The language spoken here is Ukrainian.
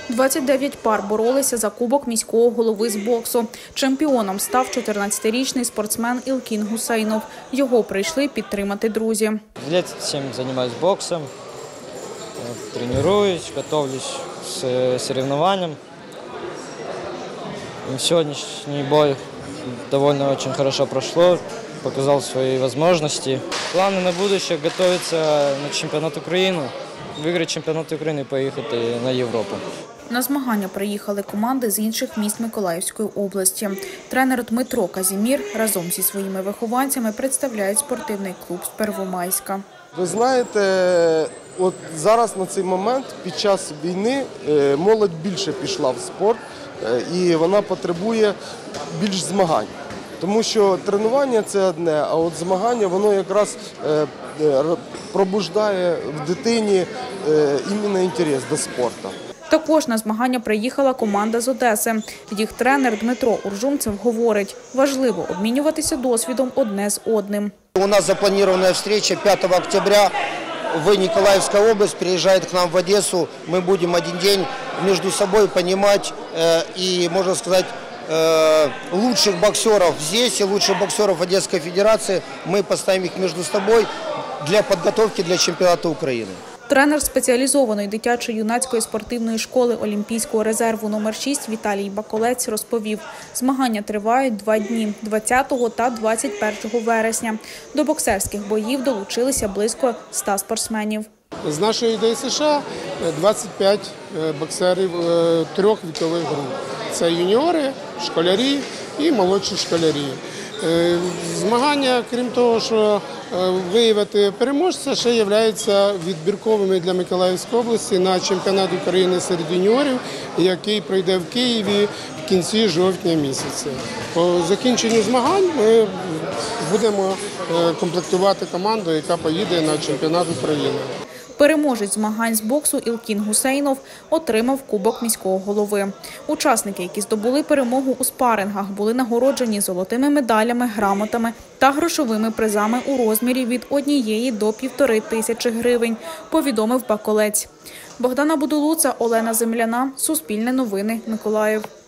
29 пар боролися за кубок міського голови з боксу. Чемпіоном став 14-річний спортсмен Ілкін Гусейнов. Його прийшли підтримати друзі. Лет 7 займаюся боксом, тренуюсь, готовлюсь к соревнованиям. Сегодняшний бой довольно очень хорошо прошло, показал свои возможности. Планы на будущее – готовиться на чемпіонат України, виграти чемпіонат України і поїхати на Європу. На змагання приїхали команди з інших міст Миколаївської області. Тренер Дмитро Казімір разом зі своїми вихованцями представляє спортивний клуб з Первомайська. Ви знаєте, от зараз на цей момент під час війни молодь більше пішла в спорт і вона потребує більш змагань. Тому що тренування – це одне, а от змагання, воно якраз пробуджує в дитині іменно інтерес до спорту. Також на змагання приїхала команда з Одеси. Їх тренер Дмитро Уржумцев говорить, важливо обмінюватися досвідом одне з одним. У нас запланирована встреча 5 октября в Николаевской области, приезжает к нам в Одессу. Мы будем один день между собой понимать и, можно сказать, лучших боксеров здесь и лучших боксеров Одесской Федерации. Мы поставим их между собой для подготовки для чемпионата Украины. Тренер спеціалізованої дитячо-юнацької спортивної школи Олімпійського резерву номер 6 Віталій Баколець розповів, змагання тривають 2 дні – 20 та 21 вересня. До боксерських боїв долучилися близько 100 спортсменів. З нашої ДСШ 25 боксерів 3 вікових груп. Це юніори, школярі і молодші школярі. Змагання, крім того, що виявити переможця, ще являються відбірковими для Миколаївської області на чемпіонат України серед юніорів, який пройде в Києві в кінці жовтня місяця. По закінченню змагань ми будемо комплектувати команду, яка поїде на чемпіонат України. Переможець змагань з боксу Ілкін Гусейнов отримав кубок міського голови. Учасники, які здобули перемогу у спарингах, були нагороджені золотими медалями, грамотами та грошовими призами у розмірі від 1 до 1,5 тисячі гривень, повідомив Баколець. Богдана Будулуца, Олена Земляна, Суспільне новини, Миколаїв.